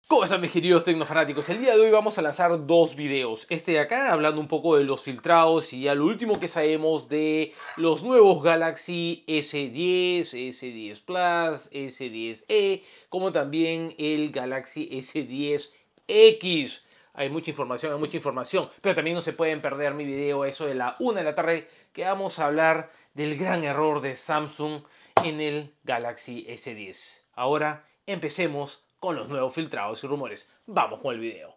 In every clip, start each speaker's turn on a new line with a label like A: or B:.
A: ¿Cómo están mis queridos tecnofanáticos? El día de hoy vamos a lanzar dos videos. Este de acá hablando un poco de los filtrados y ya lo último que sabemos de los nuevos Galaxy S10, S10 Plus, S10e, como también el Galaxy S10X. Hay mucha información, pero también no se pueden perder mi video a eso de la 1 de la tarde, que vamos a hablar del gran error de Samsung en el Galaxy S10. Ahora empecemos con los nuevos filtrados y rumores. Vamos con el video.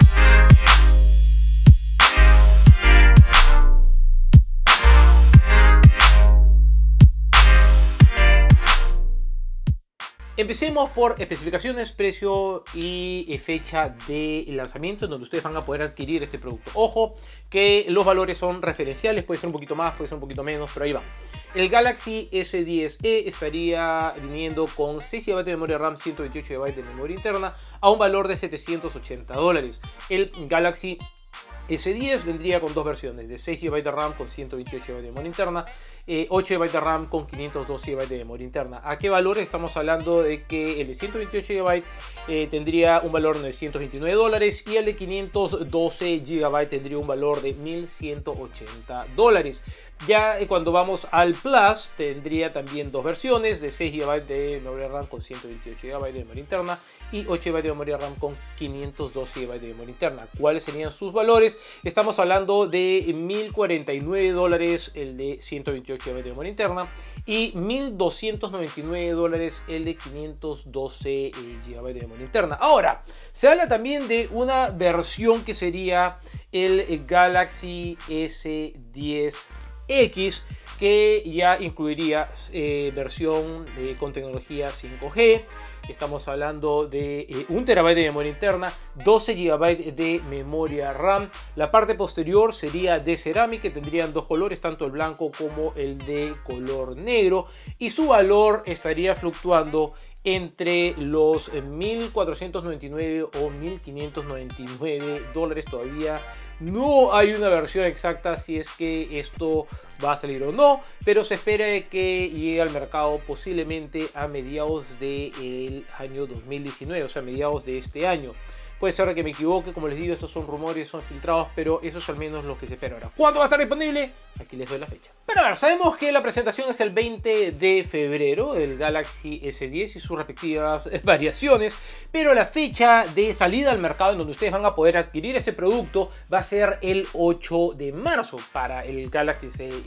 A: Empecemos por especificaciones, precio y fecha de lanzamiento en donde ustedes van a poder adquirir este producto. Ojo que los valores son referenciales, puede ser un poquito más, puede ser un poquito menos, pero ahí va. El Galaxy S10e estaría viniendo con 6 GB de memoria RAM, 128 GB de memoria interna a un valor de $780. El Galaxy S10 vendría con dos versiones, de 6 GB de RAM con 128 GB de memoria interna, 8 GB de RAM con 512 GB de memoria interna. ¿A qué valor estamos hablando? De que el de 128 GB tendría un valor de $929 y el de 512 GB tendría un valor de $1.180. Ya cuando vamos al Plus tendría también dos versiones, de 6 GB de memoria RAM con 128 GB de memoria interna y 8 GB de memoria RAM con 512 GB de memoria interna. ¿Cuáles serían sus valores? Estamos hablando de $1.049 el de 128 GB de memoria interna y $1.299 el de 512 GB de memoria interna. Ahora, se habla también de una versión que sería el Galaxy S10X, que ya incluiría versión con tecnología 5G. Estamos hablando de 1 TB de memoria interna, 12 GB de memoria RAM. La parte posterior sería de cerámica, que tendrían dos colores, tanto el blanco como el de color negro. Y su valor estaría fluctuando entre los 1.499 o 1.599 dólares. Todavía no hay una versión exacta si es que esto va a salir o no, pero se espera que llegue al mercado posiblemente a mediados del año 2019, o sea, a mediados de este año. Puede ser que me equivoque, como les digo, estos son rumores, son filtrados, pero eso es al menos lo que se espera ahora. ¿Cuándo va a estar disponible? Aquí les doy la fecha. Pero a ver, sabemos que la presentación es el 20 de febrero, el Galaxy S10 y sus respectivas variaciones, pero la fecha de salida al mercado en donde ustedes van a poder adquirir este producto va a ser el 8 de marzo para el Galaxy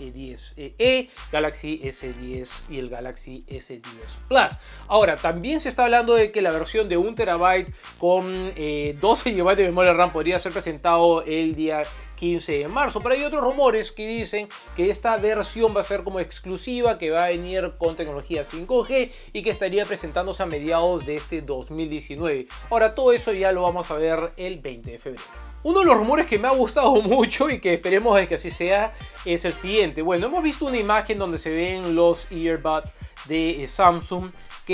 A: S10e, Galaxy S10 y el Galaxy S10 Plus. Ahora, también se está hablando de que la versión de 1 TB con 12 GB de memoria RAM podría ser presentado el día 15 de marzo, pero hay otros rumores que dicen que esta versión va a ser como exclusiva, que va a venir con tecnología 5G y que estaría presentándose a mediados de este 2019. Ahora, todo eso ya lo vamos a ver el 20 de febrero. Uno de los rumores que me ha gustado mucho y que esperemos que así sea es el siguiente. Bueno, hemos visto una imagen donde se ven los earbuds de Samsung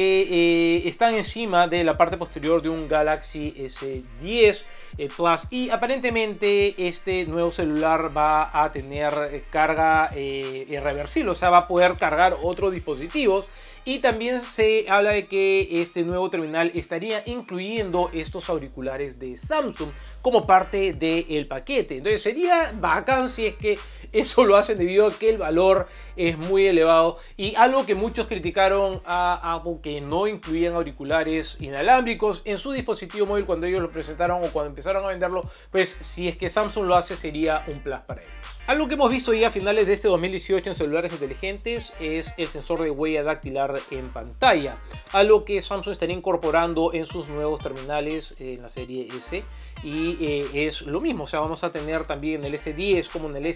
A: que están encima de la parte posterior de un Galaxy S10 Plus, y aparentemente este nuevo celular va a tener carga irreversible, o sea, va a poder cargar otros dispositivos. Y también se habla de que este nuevo terminal estaría incluyendo estos auriculares de Samsung como parte del paquete. Entonces sería bacán si es que eso lo hacen, debido a que el valor es muy elevado. Y algo que muchos criticaron a Apple, que no incluían auriculares inalámbricos en su dispositivo móvil cuando ellos lo presentaron o cuando empezaron a venderlo, pues si es que Samsung lo hace sería un plus para ellos. Algo que hemos visto ya a finales de este 2018 en celulares inteligentes es el sensor de huella dactilar en pantalla, algo que Samsung estaría incorporando en sus nuevos terminales en la serie S, y es lo mismo, o sea, vamos a tener también en el S10 como en el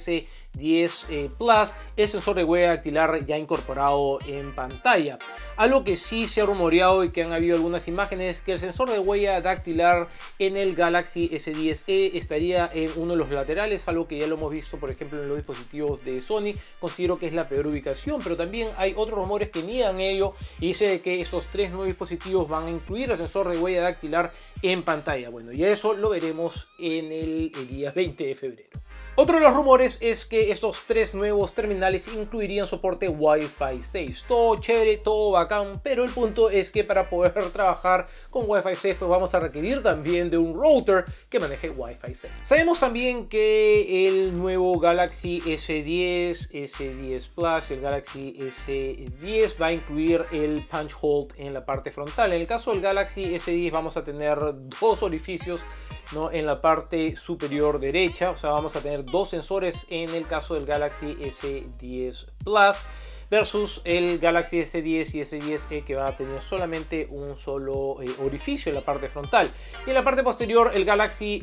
A: S10 Plus el sensor de huella dactilar ya incorporado en pantalla. Algo que sí se ha rumoreado y que han habido algunas imágenes es que el sensor de huella dactilar en el Galaxy S10e estaría en uno de los laterales, algo que ya lo hemos visto por ejemplo en los dispositivos de Sony. Considero que es la peor ubicación, pero también hay otros rumores que niegan ello y dice que estos tres nuevos dispositivos van a incluir el sensor de huella dactilar en pantalla. Bueno, y eso lo veremos en el día 20 de febrero. Otro de los rumores es que estos 3 nuevos terminales incluirían soporte Wi-Fi 6. Todo chévere, todo bacán, pero el punto es que para poder trabajar con Wi-Fi 6 pues vamos a requerir también de un router que maneje Wi-Fi 6. Sabemos también que el nuevo Galaxy S10, S10 Plus y el Galaxy S10 va a incluir el punch hole en la parte frontal. En el caso del Galaxy S10 vamos a tener 2 orificios, ¿no?, en la parte superior derecha, o sea, vamos a tener 2 sensores en el caso del Galaxy S10 Plus versus el Galaxy S10 y S10e que va a tener solamente un solo orificio en la parte frontal. Y en la parte posterior el Galaxy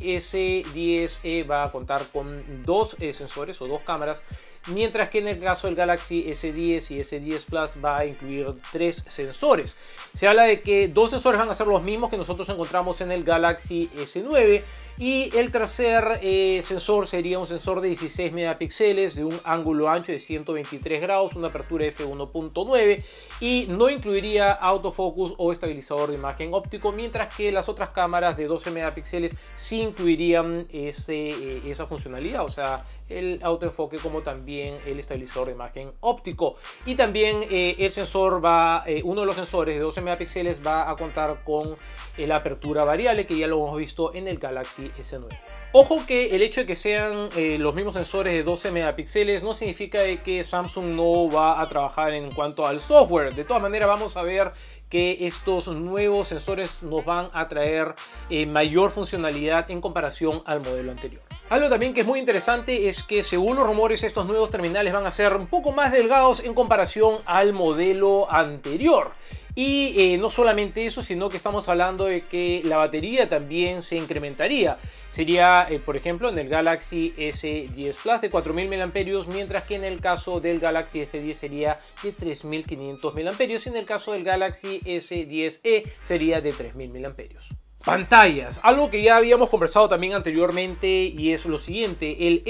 A: S10e va a contar con 2 sensores o 2 cámaras, mientras que en el caso del Galaxy S10 y S10 Plus va a incluir 3 sensores. Se habla de que 2 sensores van a ser los mismos que nosotros encontramos en el Galaxy S9 y el tercer sensor sería un sensor de 16 megapíxeles de un ángulo ancho de 123 grados, una apertura f1.9 y no incluiría autofocus o estabilizador de imagen óptico, mientras que las otras cámaras de 12 megapíxeles sí incluirían esa funcionalidad, o sea, el autoenfoque como también el estabilizador de imagen óptico. Y también el sensor uno de los sensores de 12 megapíxeles va a contar con la apertura variable, que ya lo hemos visto en el Galaxy S9. Ojo que el hecho de que sean los mismos sensores de 12 megapíxeles no significa de que Samsung no va a trabajar en cuanto al software. De todas maneras vamos a ver que estos nuevos sensores nos van a traer mayor funcionalidad en comparación al modelo anterior. Algo también que es muy interesante es que según los rumores estos nuevos terminales van a ser un poco más delgados en comparación al modelo anterior. Y no solamente eso, sino que estamos hablando de que la batería también se incrementaría. Sería, por ejemplo, en el Galaxy S10 Plus de 4000 mAh, mientras que en el caso del Galaxy S10 sería de 3500 mAh y en el caso del Galaxy S10e sería de 3000 mAh. Pantallas, algo que ya habíamos conversado también anteriormente y es lo siguiente: el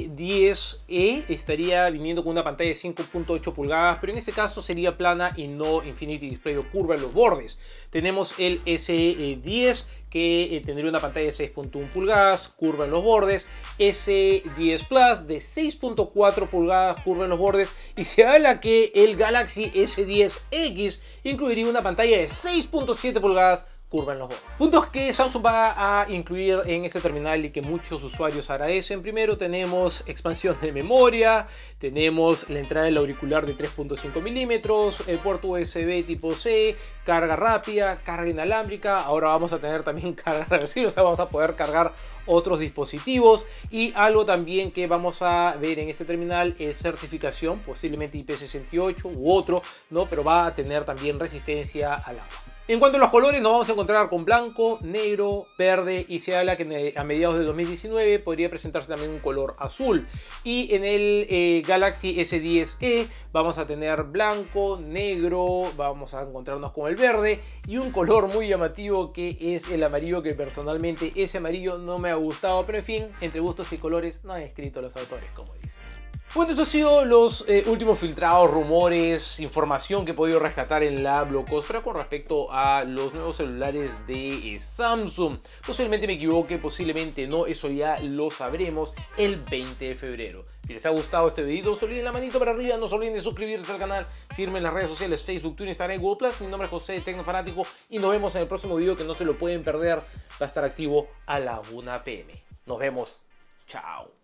A: S10e estaría viniendo con una pantalla de 5.8 pulgadas, pero en este caso sería plana y no Infinity Display o curva en los bordes. Tenemos el S10 que tendría una pantalla de 6.1 pulgadas, curva en los bordes, S10 Plus de 6.4 pulgadas, curva en los bordes, y se habla que el Galaxy S10X incluiría una pantalla de 6.7 pulgadas, curva en los bordes. Puntos que Samsung va a incluir en este terminal y que muchos usuarios agradecen. Primero tenemos expansión de memoria, tenemos la entrada del auricular de 3.5 milímetros, el puerto USB tipo C, carga rápida, carga inalámbrica. Ahora vamos a tener también carga reversible, o sea, vamos a poder cargar otros dispositivos. Y algo también que vamos a ver en este terminal es certificación, posiblemente IP68 u otro, ¿no? Pero va a tener también resistencia al agua. En cuanto a los colores, nos vamos a encontrar con blanco, negro, verde y se habla que a mediados de 2019 podría presentarse también un color azul. Y en el Galaxy S10e vamos a tener blanco, negro, vamos a encontrarnos con el verde y un color muy llamativo que es el amarillo, que personalmente ese amarillo no me ha gustado, pero en fin, entre gustos y colores no han escrito los autores, como dicen. Bueno, estos han sido los últimos filtrados, rumores, información que he podido rescatar en la blogosfera con respecto a los nuevos celulares de Samsung. Posiblemente me equivoque, posiblemente no, eso ya lo sabremos el 20 de febrero. Si les ha gustado este video, no se olviden la manito para arriba, no se olviden de suscribirse al canal, seguirme en las redes sociales, Facebook, Twitter, Instagram y Google+. Mi nombre es José, Tecnofanático, y nos vemos en el próximo video que no se lo pueden perder. Va a estar activo a la 1 p.m. Nos vemos. Chao.